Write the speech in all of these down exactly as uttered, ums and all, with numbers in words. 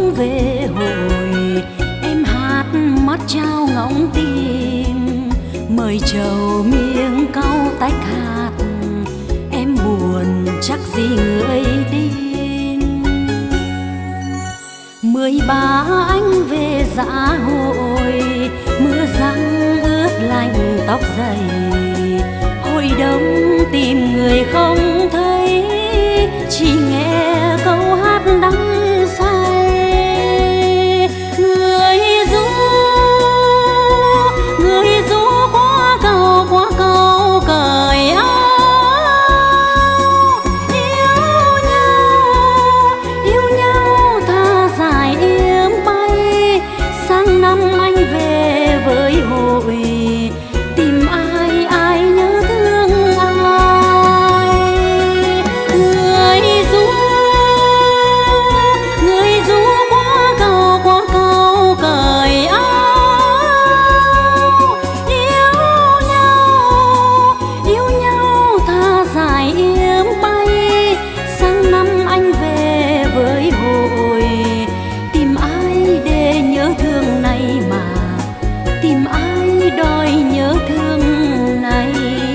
không về hồi, em hát mắt trao ngóng tim, mời trầu miếng cau tách hạt, em buồn chắc gì người tin. Mười ba anh về dã hội, mưa giăng ướt lạnh tóc dày, hội đông tìm người không thấy, chỉ nghe câu hát đắng say. Người ru, người ru qua cầu qua cầu cởi áo, yêu nhau yêu nhau tha dài yếm bay. Sang năm anh về với hội, tìm ai ai nhớ thương ai. Người ru, người ru qua cầu qua cầu cởi áo, yêu nhau yêu nhau tha dài yếm bay. Sang năm anh về với hội, tìm ai để nhớ thương này mà, tìm ai đòi nhớ thương này.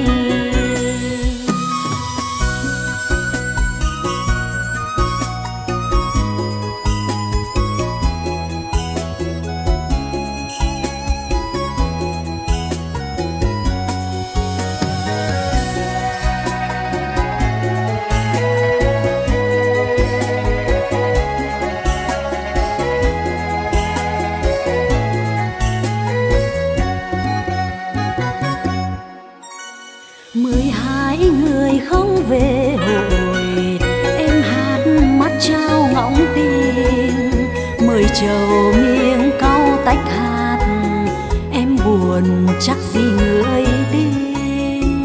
Mười hai người không về hồi, em hát mắt trao ngóng tim, mời trầu miếng cau tách hạt, em buồn chắc gì người tin.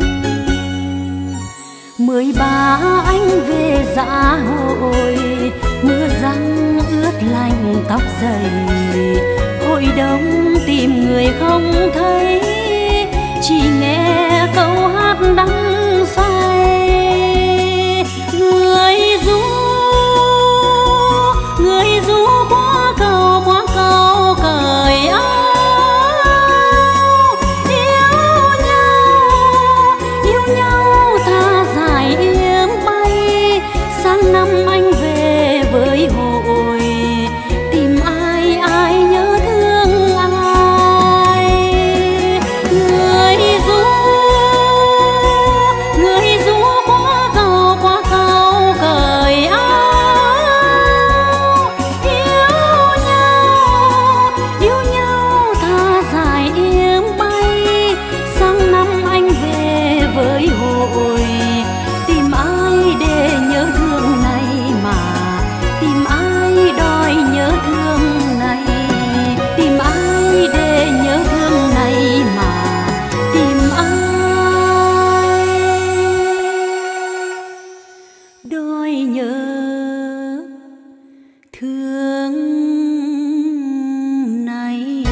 Mười ba anh về dã hội, mưa giăng ướt lạnh tóc dày, hội đông tìm người không thấy, chỉ nghe câu hát đắng say. Người ru, người ru qua cầu qua cầu cởi áo, yêu nhau yêu nhau tha dài yếm bay. Sang năm anh về với hội, tìm ai ai nhớ thương ai. Người ru, người ru qua cầu qua cầu cởi áo, yêu nhau yêu nhau tha dài yếm bay. Sang năm anh về với hội, tìm ai để nhớ thương này mà, tìm ai đòi nhớ thương này, tìm ai để nhớ thương này mà, tìm ai đòi nhớ thương này.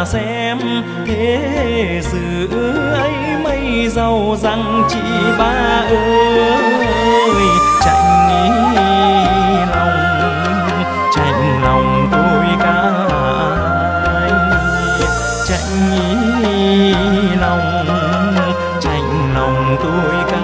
xem thế sự ấy mây giàu rằng chị ba ơi. Chạnh lòng chạnh lòng tôi cái, chạnh lòng chạnh lòng tôi cái.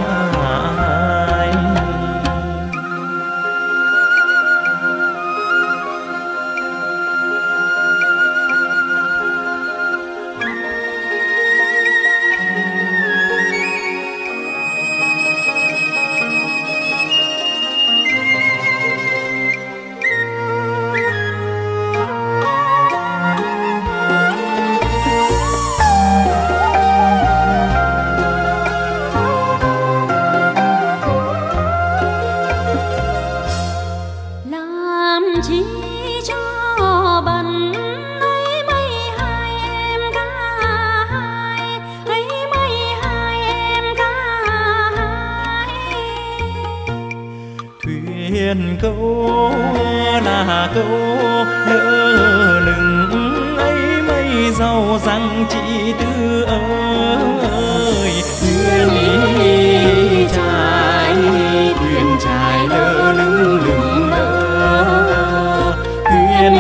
Câu là câu lơ lửng ấy mây giàu rằng chị Tư ơi. Thuyền trai thuyền trai lơ lửng lửng lơ, thuyền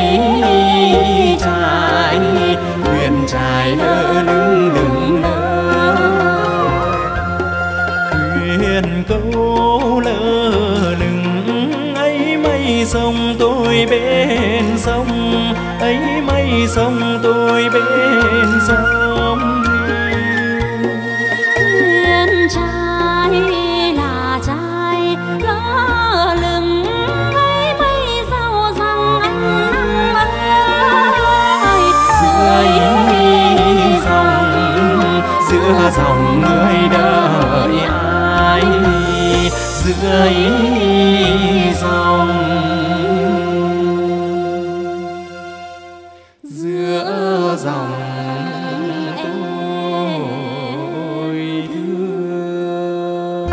trai thuyền trai lơ lửng lửng lơ, thuyền câu lơ lửng sông tôi bên sông ấy mây sông tôi bên sông. Thuyền trai là trai lơ lửng ấy mây giàu rằng anh năm ơi. Dưới dòng giữa dòng người đợi ai, dưới dòng giữa dòng tôi thương.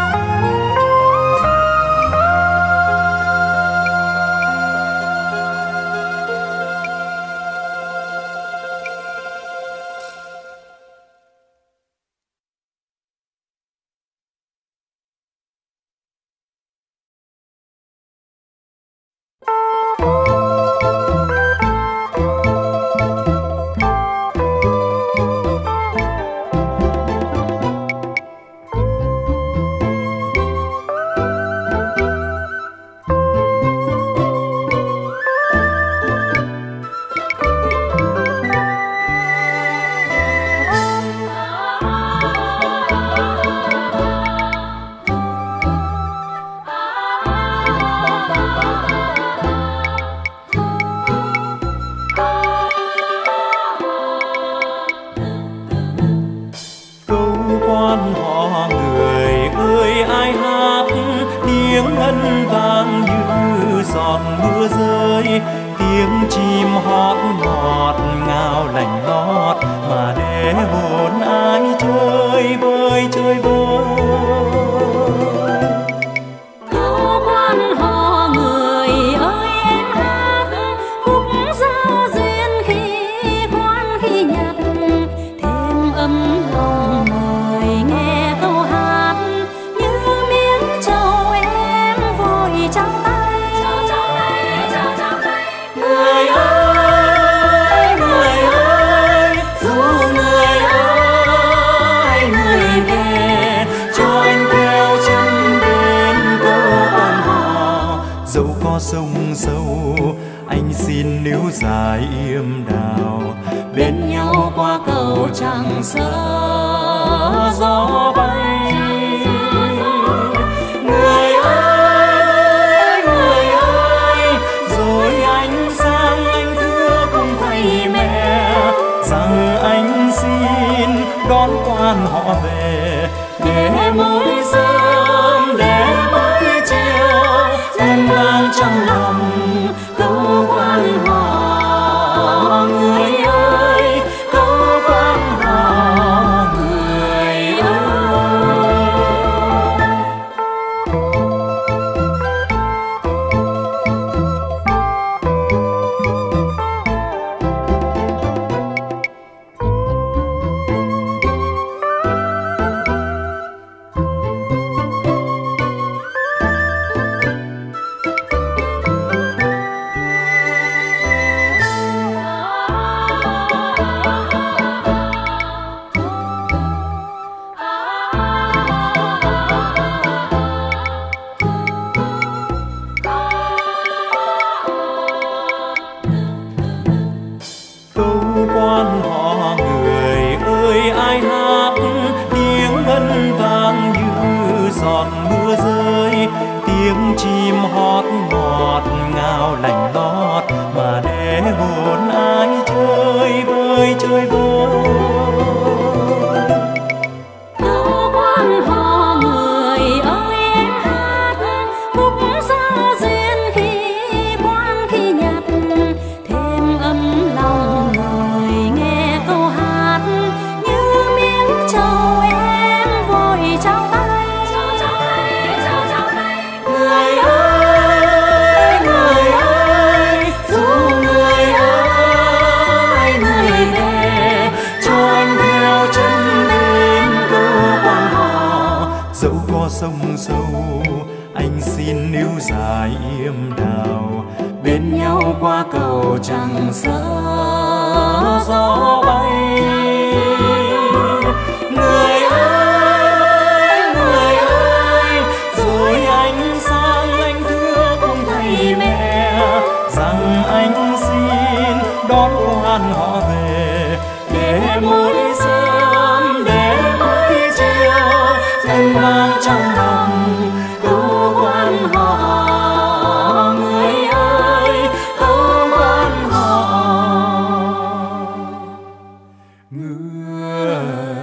Tiếng chim hót ngọt ngào lành lót mà để hồn ai chơi vơi chơi vơi. Câu quan họ người ơi em hát khúc giao duyên khi khoan khi nhặt, thêm ấm lòng người nghe câu hát như miếng trầu em vội trao tay. Người ơi, người ơi, dù người ơi, người về cho anh theo chân bên cô quan họ. Dẫu có sông sâu, anh xin níu dài yêm đào, bên nhau qua cầu Tràng Sơ gió bay. Người ơi, người ơi, rồi anh sang anh thưa cùng thầy mẹ rằng anh xin đón quan họ về, để mỗi sớm để mỗi chiều em vang trong lòng câu quan họ. Người ơi, câu quan họ người ơi. dẫu có sông sâu anh xin níu dài yêm đào, bên nhau qua cầu chẳng sợ gió bay. Người ơi, người ơi, rồi anh sang anh thưa cùng thầy mẹ rằng anh xin đón quan họ về, để mỗi sớm để mỗi chiều thanh vang trong lòng câu quan họ. Người ơi, câu quan họ. Người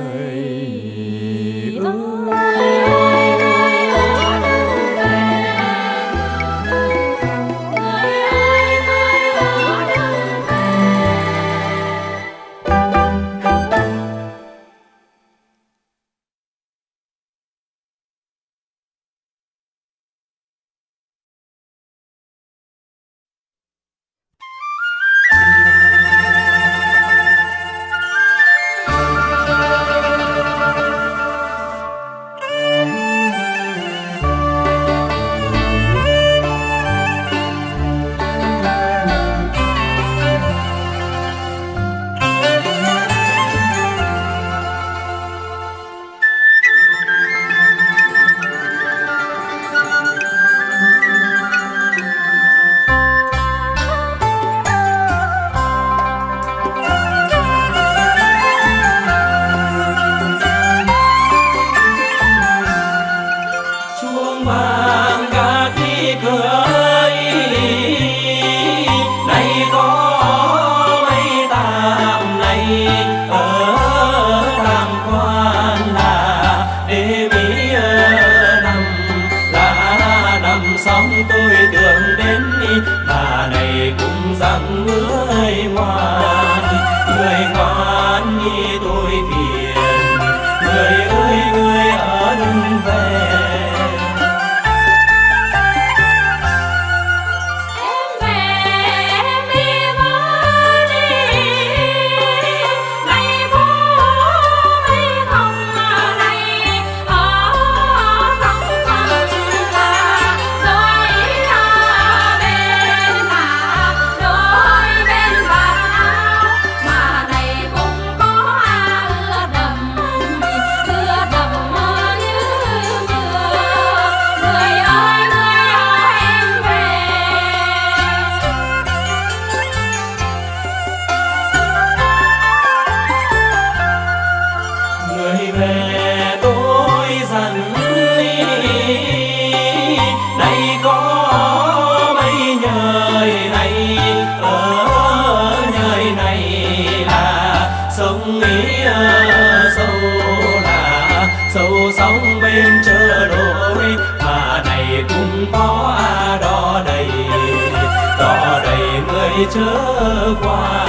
chớ qua.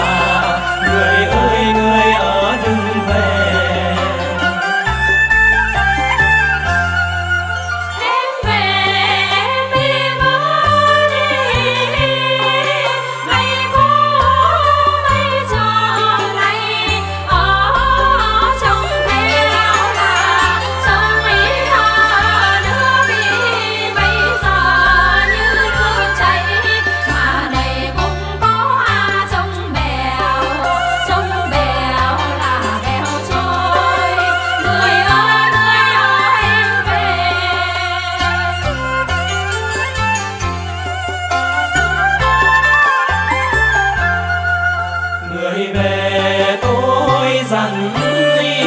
Người ơi, người ở đừng về. Em về em đi với đi, mây có mây tròn này ở trong theo là sông Mỹ Hà nước đi bây giờ như nước chảy mà này cũng có sông bèo, sông bèo là bèo trôi. Người ơi, người ơi em về. Người về tôi dặn đi,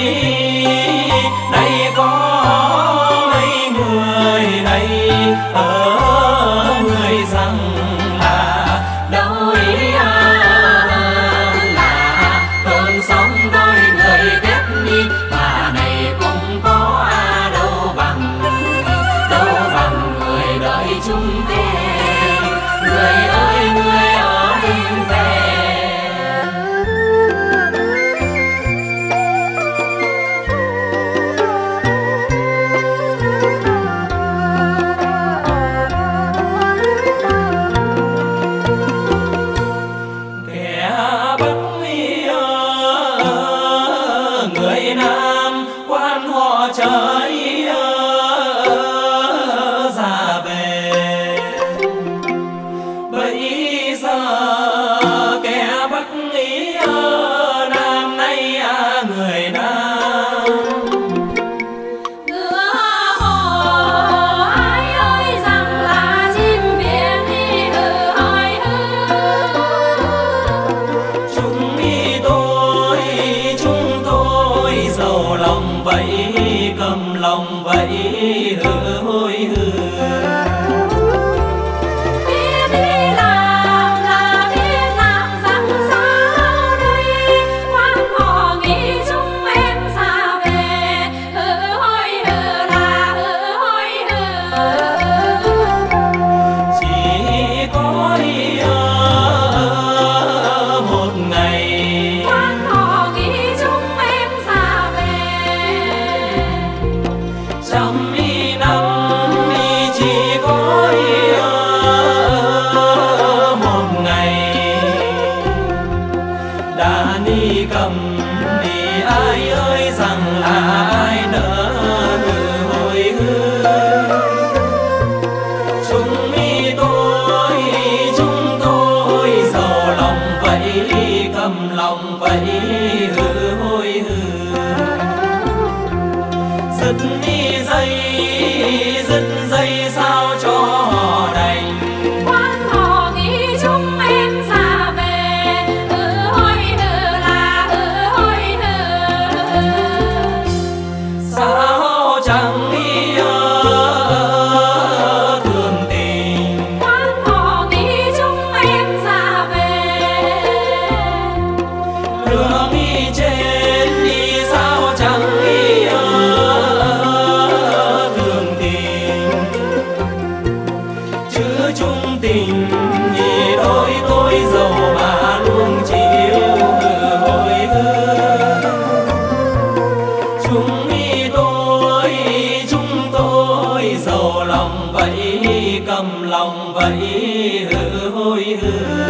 đây có mấy người này ở người rằng là đâu ý là cơn sóng đôi người kết đi mà này cũng có đâu bằng, đâu bằng người đợi chung tên. Người ơi, người ở đêm về. chung tình vì đôi tôi giàu mà luôn chịu hồi hương. Chúng tôi chúng tôi giàu lòng vậy, cầm lòng vậy hư hôi hư.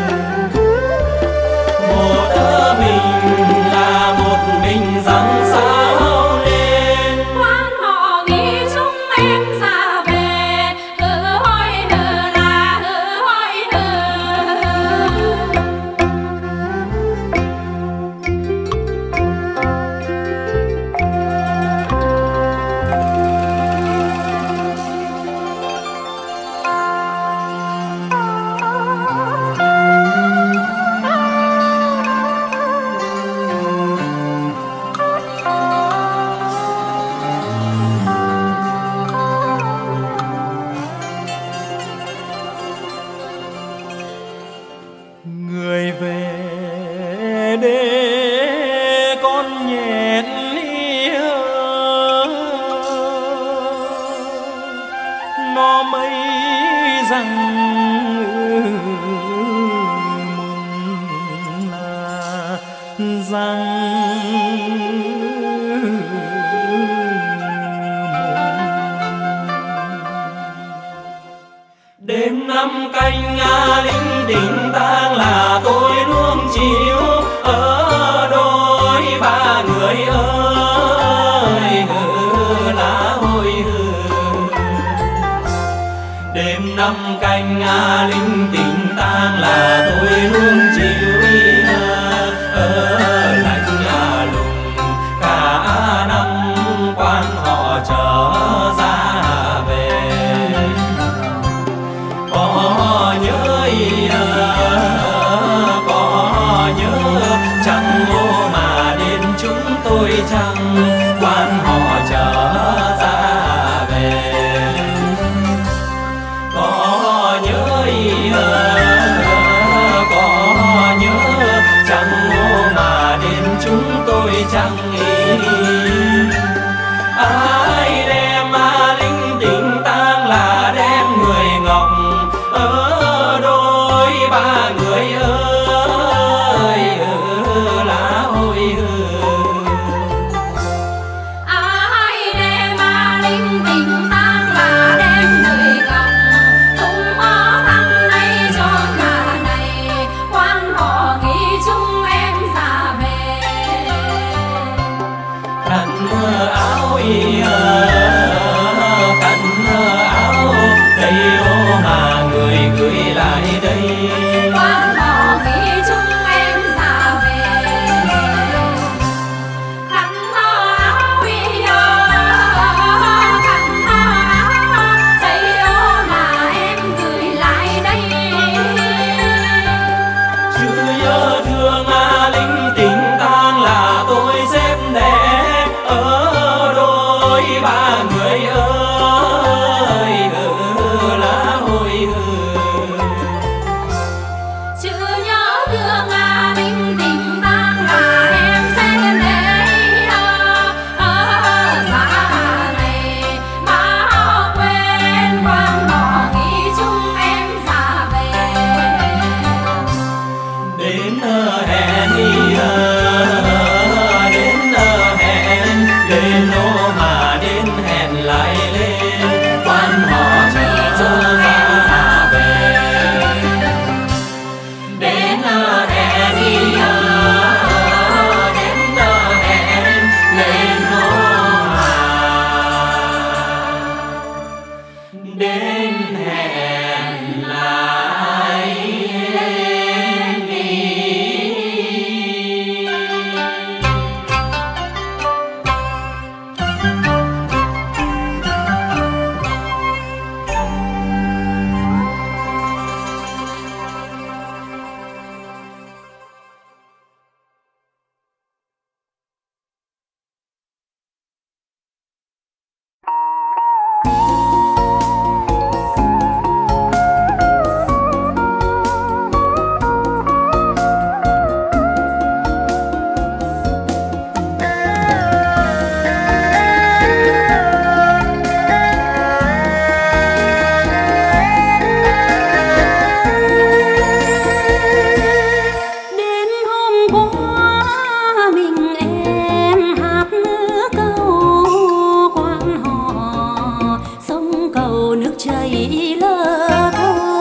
Một đứa mình là một mình rằng sao lên. Quan họ nghĩ chúng em xa về, hư hôi hư là hư hôi hư. Người về để con nhẹn yêu nó mấy rằng mừng là rằng đêm năm canh Nga linh tình tang là tôi luôn chịu ở đôi ba người ơi hừ lá hôi hừ. Đêm năm canh Nga linh tình tang là tôi luôn chịu ở lạnh nhà lùng cả năm quan họ trở ra về. Có nhớ có nhớ chẳng ô mà đến chúng tôi chẳng quan họ trở ra về. Có nhớ có nhớ chẳng ô mà đến chúng tôi chẳng ý. Ai đem ma linh tình tang là đem người ngọc ở đôi ba người ơi hừ lá hôi hừ. Ai đem ma linh tình tang là đem người gặp tung ó thăng đây cho nhà này. Quan họ nghĩ chúng em xa về. Khăn áo y khăn áo đây ô mà người gửi lại đây. Quan họ nghĩ chúng em xa về. Khăn áo y khăn áo đây ô là em gửi lại đây. Chữ nhớ thương ma linh tình tang là tôi xếp để ở đôi ba người ơi hừ lá hôi hừ. Chữ nhớ thương à linh tình tang là em sẽ để ở ở xa này mà quên. Quan họ nghĩ chúng em xa về. Đến hẹn đi đến hẹn lên ô mà đến hẹn lại lên. Quan họ trở ra về. Đến hẹn đi đến hẹn lên ô mà đến hẹn lại lên đi. chảy lơ thơ.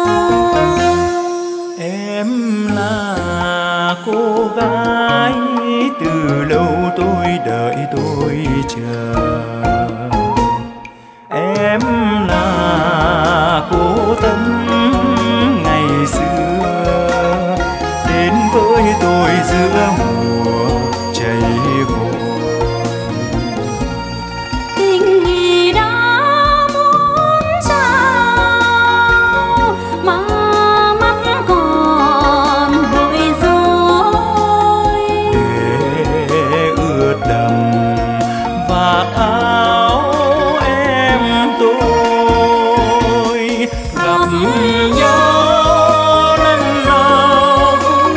Em là cô gái từ lâu tôi đợi tôi chờ. Em là cô Tâm ngày xưa đến với tôi giữa mùa chảy hội. Tình ý đã muốn trao mà mắt còn bối rối, để ướt đầm vạt áo em tôi gặp nhau lần nào cũng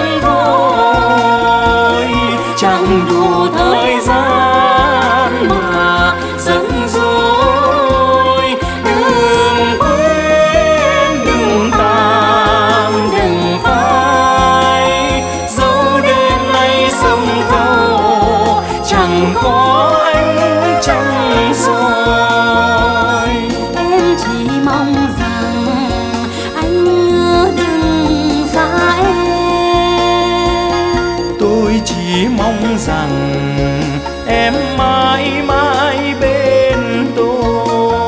thôi, chẳng đủ thời gian mà giận dỗi. Đừng quên, đừng tạm, đừng phai, dẫu đêm nay sông câu chẳng có ánh trăng soi. em chỉ mong rằng anh đừng xa em. Tôi chỉ mong rằng em mãi mãi bên tôi.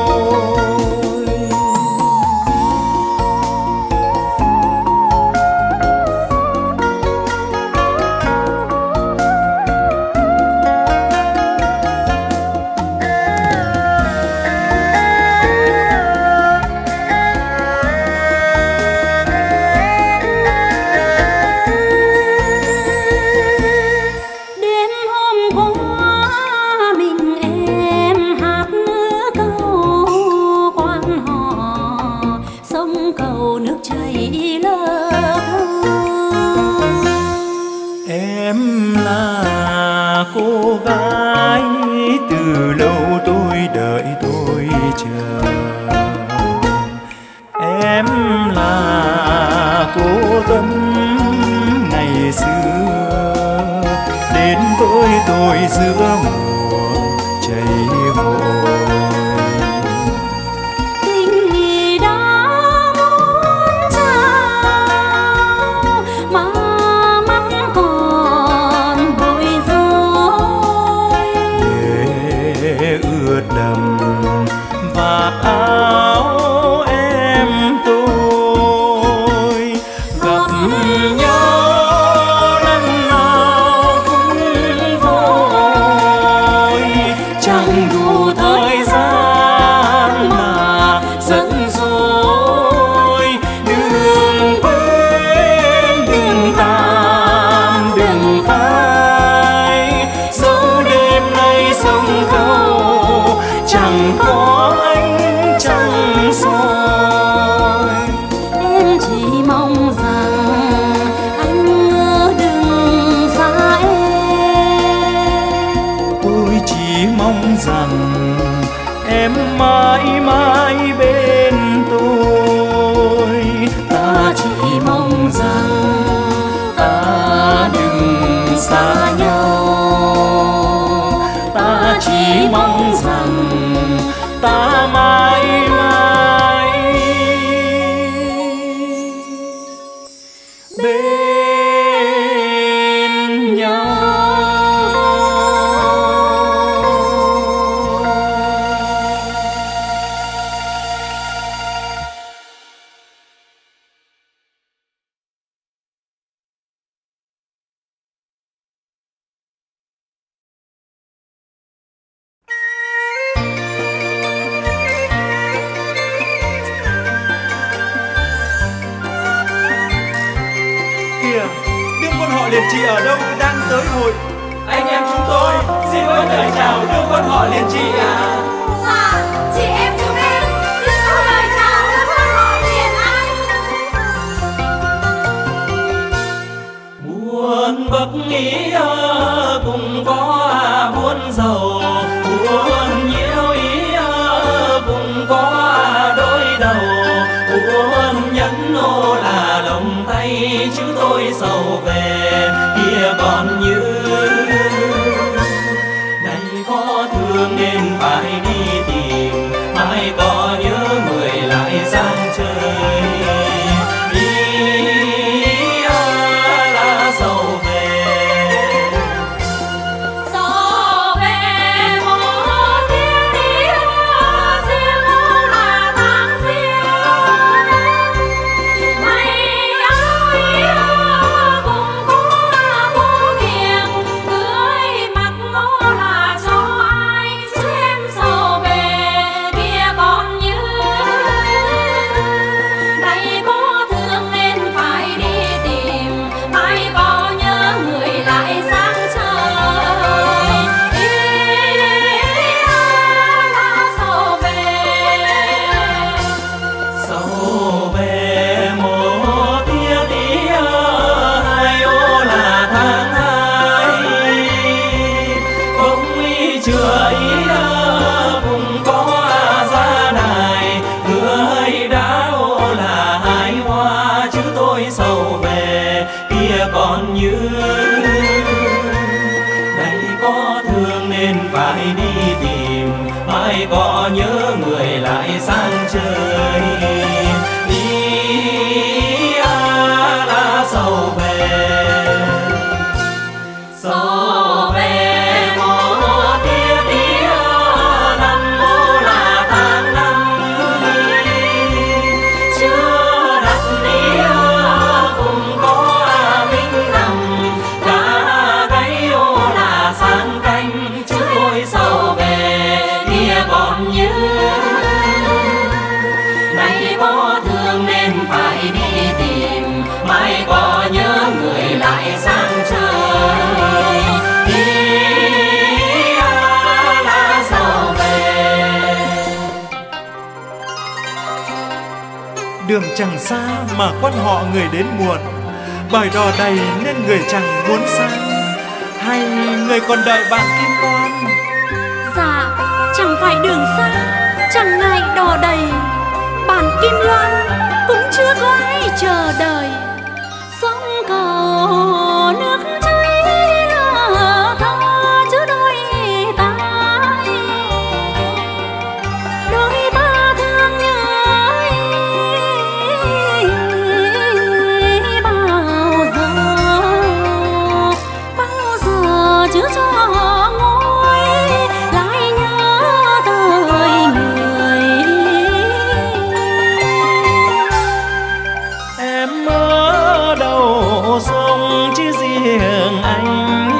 Đêm hôm qua mình em hát câu quan họ, sông cầu nước chảy lơ thơ. Em là cô gái từ lâu tôi đợi tôi chờ. Em là cô Tâm ngày xưa đến với tôi giữa mùa chảy hội. Tình ý đã muốn trao mà mắt còn bối rối, để ướt đầm vạt áo em tôi gặp nhau lần nào cũng vội, chẳng đủ thời gian mà giận dỗi. Đừng quên, đừng tạm, đừng phai, dẫu đêm nay sông câu chẳng có ánh trăng soi. em chỉ mong rằng anh đừng xa em. Tôi chỉ mong rằng em mãi mãi bên tôi. Ta chỉ mong rằng ta đừng xa nhau. Ta chỉ mong rằng ta mãi mãi bên nhau. Kìa, đương quân họ Liền Trị ở đâu đang tới hội. Anh em chúng tôi xin có lời chào đưa quân họ Liền Trị ạ. Dạ, chị em chúng em xin có lời chào đưa quân họ Liền Anh. Buôn bậc ý ơ, cùng có buôn giàu, buôn nhiều ý ơ, cùng có đôi đầu, buôn nhẫn nô là đồng tay chứ tôi sầu về kia còn như này có thương nên phải đi tìm, ai có nhớ Đường chẳng xa mà quan họ người đến muộn, bởi đò đầy nên người chẳng muốn sang. Hay người còn đợi bạn Kim Loan? Dạ, chẳng phải đường xa, chẳng ngại đò đầy, bạn Kim Loan cũng chưa có ai chờ đợi. Sông cầu nước chảy lờ thơ chứ đôi ta, đôi ta thương nhớ bao giờ, bao giờ chứ cho ngôi lại nhớ tới người. Em ở đầu sông chứ riêng anh,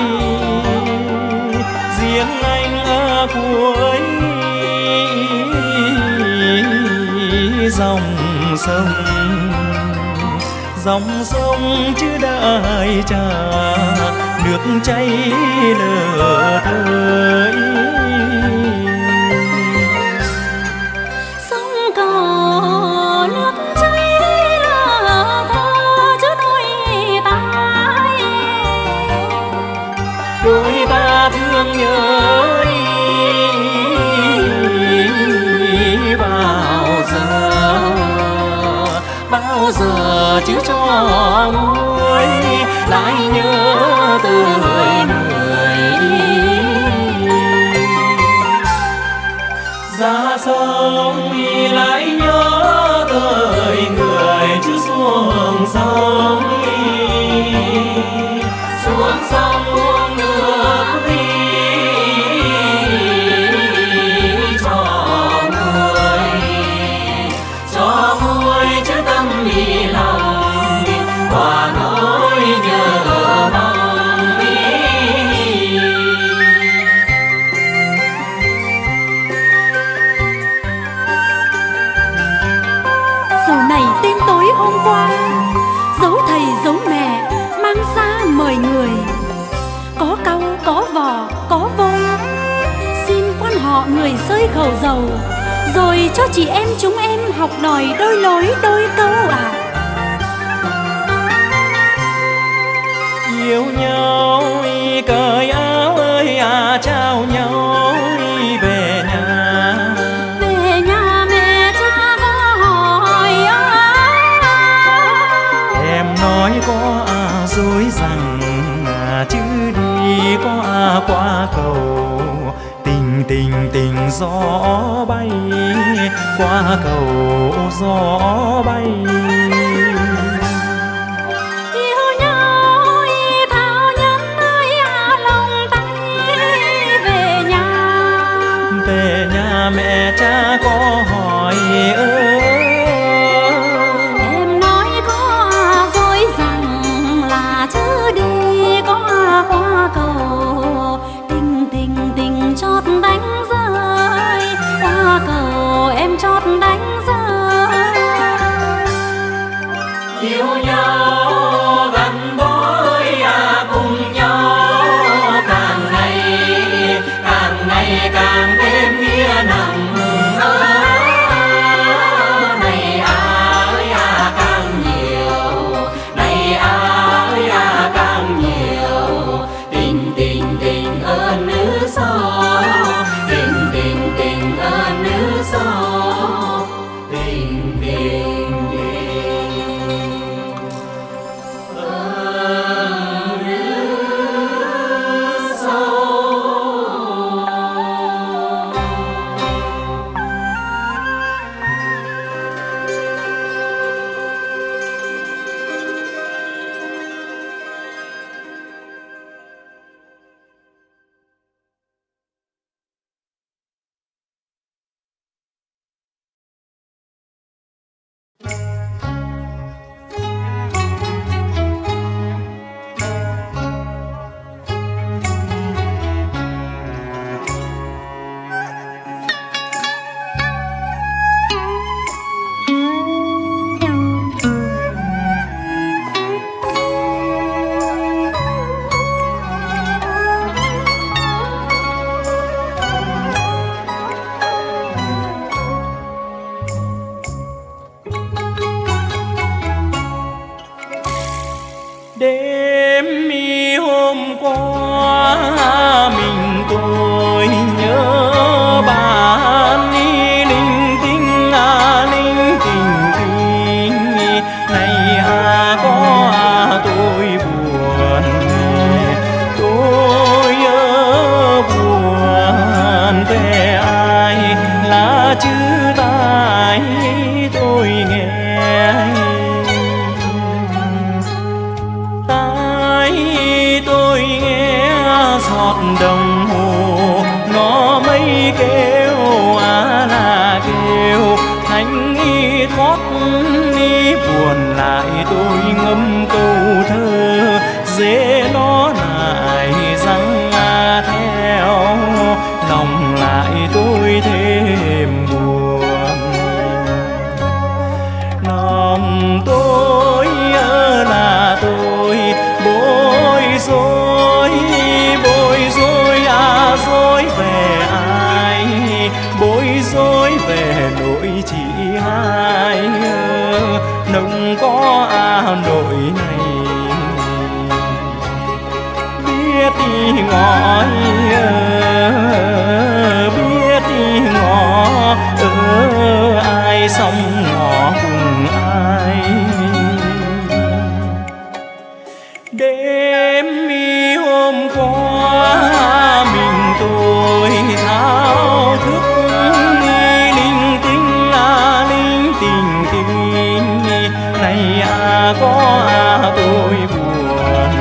riêng anh ở cuối dòng sông, dòng sông chứ đợi chờ nước chảy lờ thơi. Sông cầu nước chảy lờ thơ chứ đôi ta, Đôi ta thương nhớ đi bao giờ, bao giờ chứ cho nguôi lại nhớ tới người. Ra sông lại nhớ tới người chứ xuống sông, xuống sông uống nước đi cho người, cho người chứ tâm ý lòng qua nỗi nhớ mong ý. dầu này tên tối hôm qua, dấu thầy dấu mẹ mang ra mời người. Có cau có vò có vôi, xin quan họ người xơi khẩu dầu, rồi cho chị em chúng em học đòi đôi lối đôi câu à. Yêu nhau cởi áo ơi à, trao nhau về nhà. Về nhà mẹ cha có hỏi à, Em nói có à dối rằng à, chứ đi có à qua cầu. Tình tình tình gió bay qua cầu gió bay. yêu nhau thao nhân ơi à, lòng tay về nhà. Về nhà mẹ cha có hỏi ơi, Em nói có à dối rằng là chứ đi có à qua cầu. Tình tình tình chót đánh rơi qua cầu, em chót đánh rơi. khót ni buồn lại tôi ngâm câu thơ dễ nó lại răng theo lòng lại tôi thêm buồn. Lòng tôi là tôi bối rối bối rối à rối về ai bối rối về nỗi chỉ hai nông có à nỗi này biết đi ngõ biết đi ngõ ở ai xong ngõ cùng ai. Đêm mi hôm qua mình tôi thao thức linh tinh à linh tình tình này à có à tôi buồn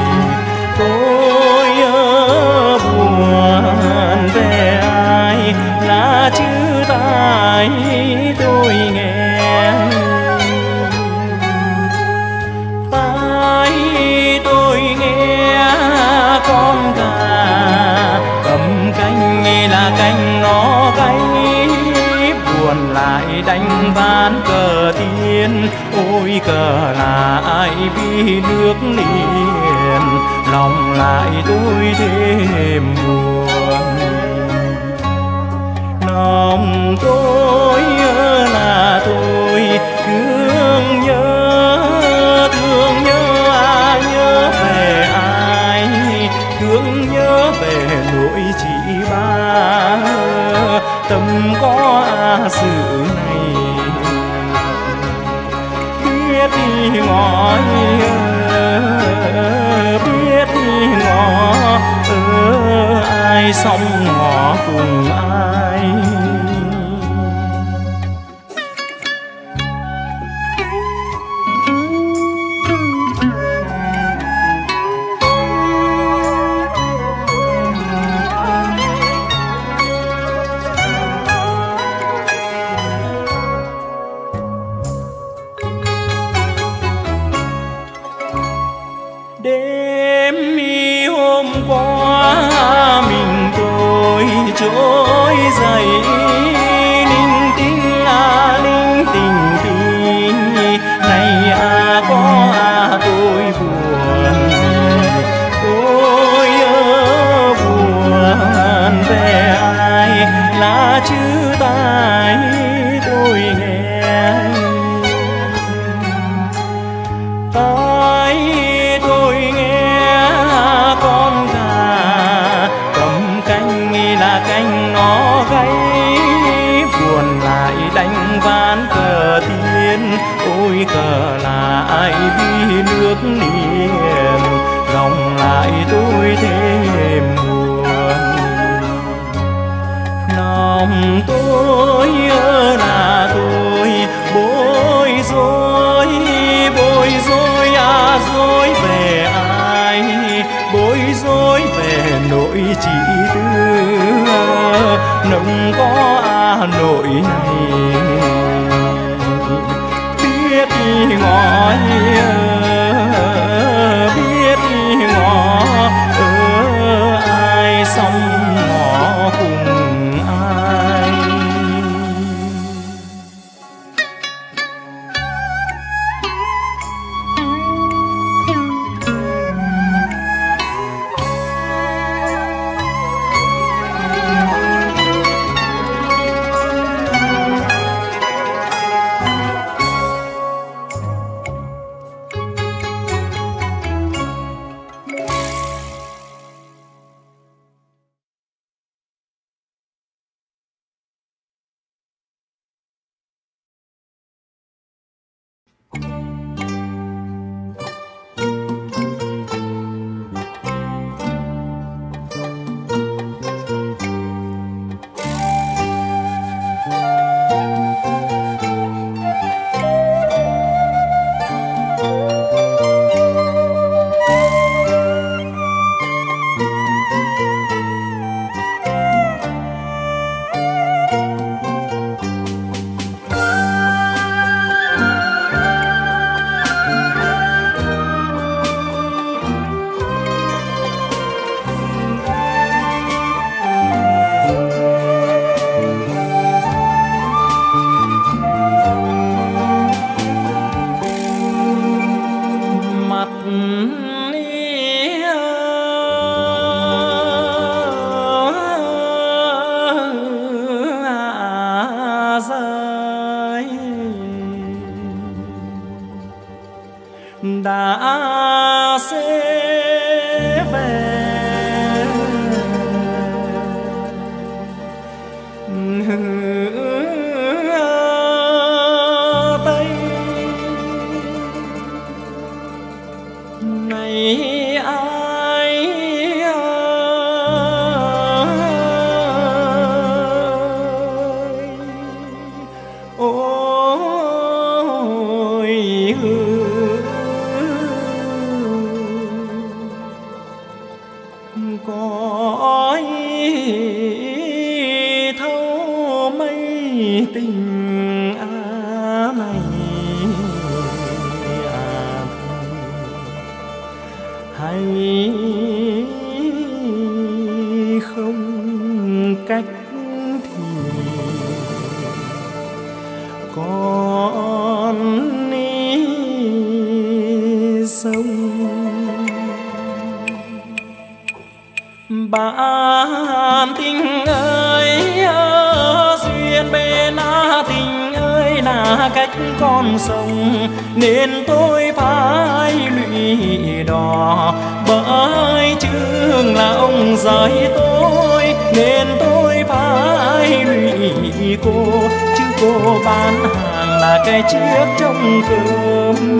tôi ơ buồn về ai là chữ tai tôi nghe tai tôi nghe con gà cầm canh là canh nó gáy buồn lại đánh ván cờ tiên ôi cờ là ai bi nước liền lòng lại tôi thêm buồn. Lòng tôi là tôi thương nhớ thương nhớ à nhớ về ai thương nhớ về nỗi chỉ ba tâm có à sự này biết đi ngõ biết đi ngõ ở ai xong ngõ cùng ai. Đêm mi hôm qua mình tôi trỗi dậy linh tinh à linh tình tình này à có à tôi buồn tôi ơ buồn về ai là chữ tai tôi nghe tai tôi nghe con gà cầm canh là canh nó gáy buồn lại đánh ván cờ tiên ôi cờ là ai bi nước liền lòng lại tôi thêm buồn. Lòng tôi là tôi bối rối bối rối à rối về ai bối rối về nỗi chỉ tư nông có à nỗi này biết đi ngõ biết đi ngõ ở ai xong ngõ cùng ai. đã sẽ về. Tây này ai ôi có thâu mấy tình á này à hay không cách thì con đi sông. Bạn tình ơi duyên bên á tình ơi là cách con sông, nên tôi phải lụy đò bởi chương là ông rời tôi, nên tôi phải lụy cô, chứ cô bán hàng là cái chiếc trong cơm.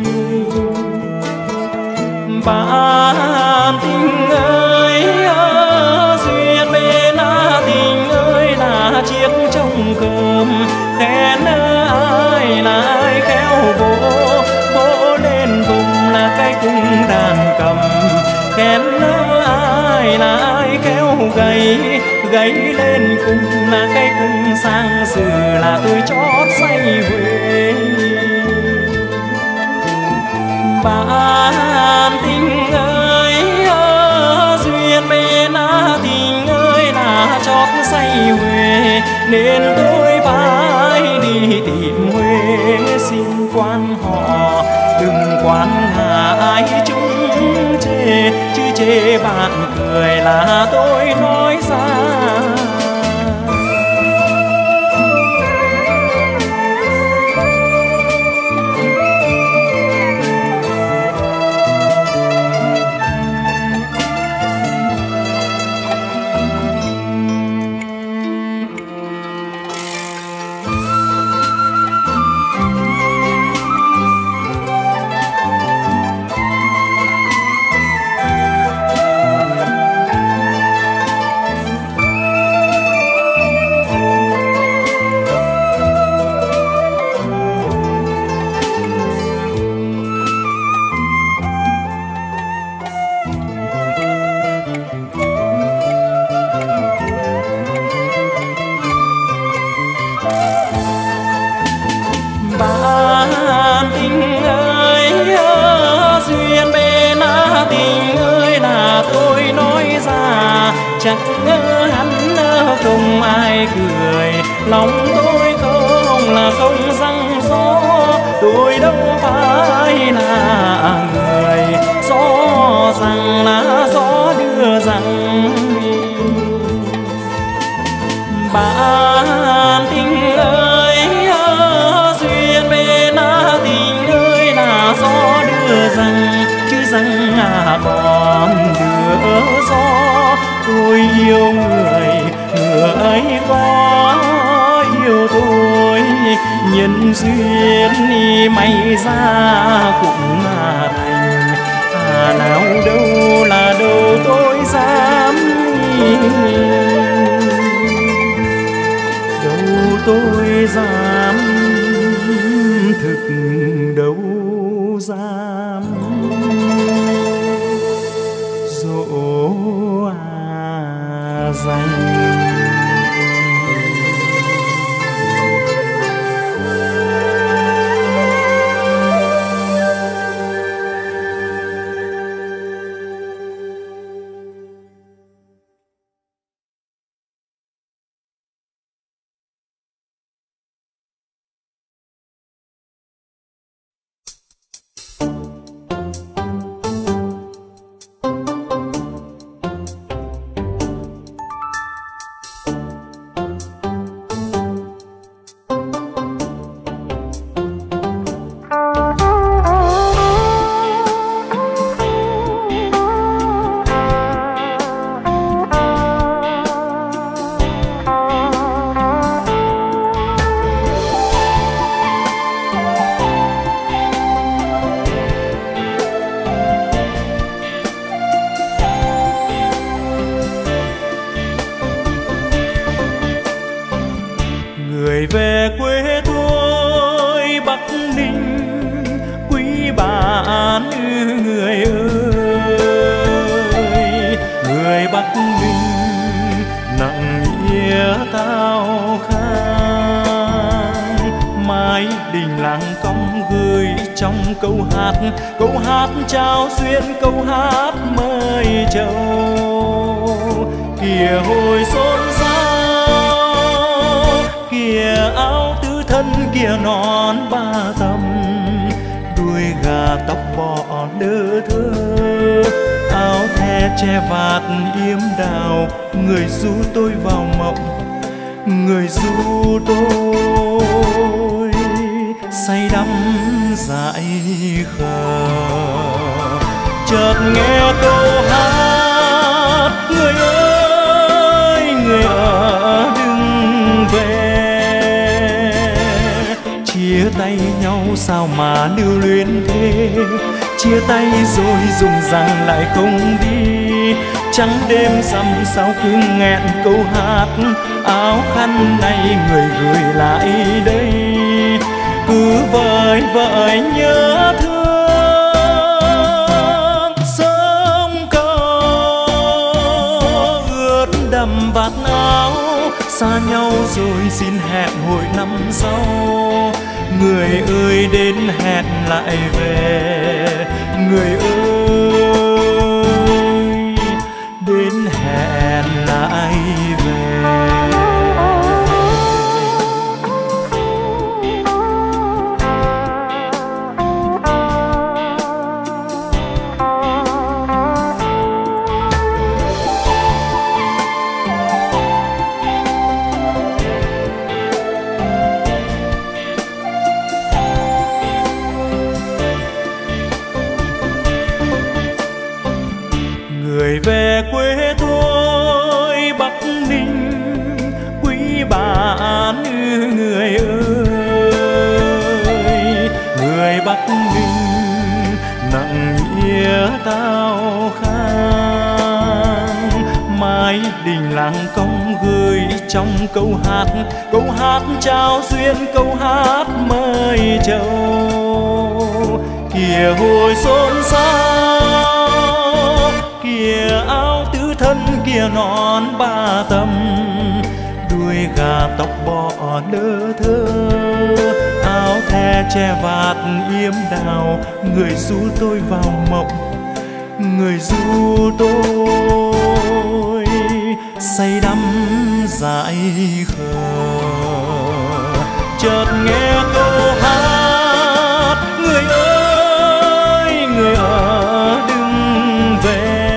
Bạn tình ơi duyên bên á tình ơi là chiếc trong cơm, khen ai là ai khéo vỗ vỗ lên vùng là cái cung đàn cầm, khen ai là ai khéo gầy gầy lên cung là cái cung sang sử là tôi chót say huế. Bạn tình ơi duyên bên á tình ơi là chót say huế, nên tôi phải đi tìm Huế xin quan họ, đừng quan ngại chúng chê, chứ chê bạn cười là tôi nói ra. Bạn tình ơi duyên bên á tình ơi là tôi nói ra, chắc hắn không ai cười, lòng tôi không là không răng gió, tôi đâu phải là người gió rằng là gió đưa rằng. Bạn tình ơi duyên bên á tình ơi là gió đưa rằng, chứ rằng à còn đưa gió. Tôi yêu người người ấy có yêu tôi, nhân duyên đi may ra cũng là thành, à nào đâu là đâu tôi dám đâu tôi dám thực đâu dám dỗ à dành. mái đình làng cong gửi trong câu hát, câu hát trao duyên, câu hát mời chầu. Kìa hồi xôn xao, kìa áo tứ thân, kìa nón ba tầm, đuôi gà tóc bọ đơ thơ, áo the che vạt yếm đào, người du tôi vào mộng, người du tôi say đắm dại khờ. Chợt nghe câu hát, người ơi người ở đừng về, chia tay nhau sao mà lưu luyến thế, chia tay rồi dùng rằng lại không đi. Trắng đêm rằm sao cứ nghẹn câu hát, áo khăn này người gửi lại đây, cứ vời vợi nhớ thương. Sông cầu ướt đầm vạt áo, xa nhau rồi xin hẹn hồi năm sau. Người ơi đến hẹn lại về, người ơi đến hẹn lại về. Người về quê thôi Bắc Ninh, quý bạn người ơi. Người Bắc Ninh nặng nghĩa tao khang, mái đình làng cong gửi trong câu hát, câu hát trao duyên, câu hát mời chầu. Kìa hồi xôn xao, kìa áo tứ thân, kìa nón ba tầm, đuôi gà tóc bọ đơ thơ, áo the che vạt yếm đào, người du tôi vào mộng, người du tôi say đắm dại khờ. Chợt nghe câu hát, người ơi người ở đừng về,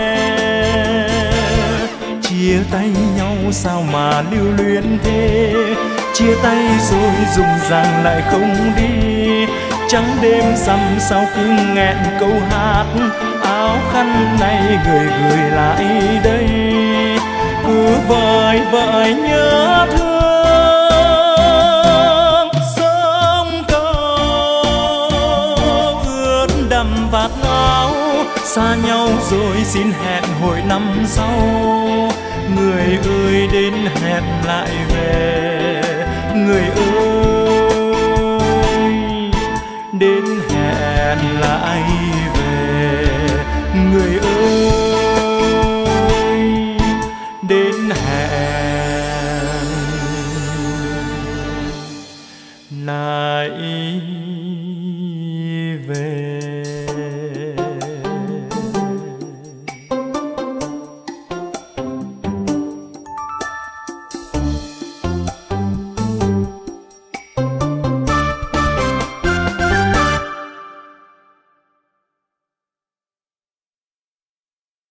chia tay nhau sao mà lưu luyến thế, chia tay rồi dùng rằng lại không đi. Trắng đêm rằm sao cứ nghẹn câu hát, áo khăn này người gửi lại đây, cứ vời vợi nhớ thương. Sông cầu ướt đầm vạt áo, xa nhau rồi xin hẹn hồi năm sau. Người ơi đến hẹn lại về, người ơi đến hẹn lại về, người ơi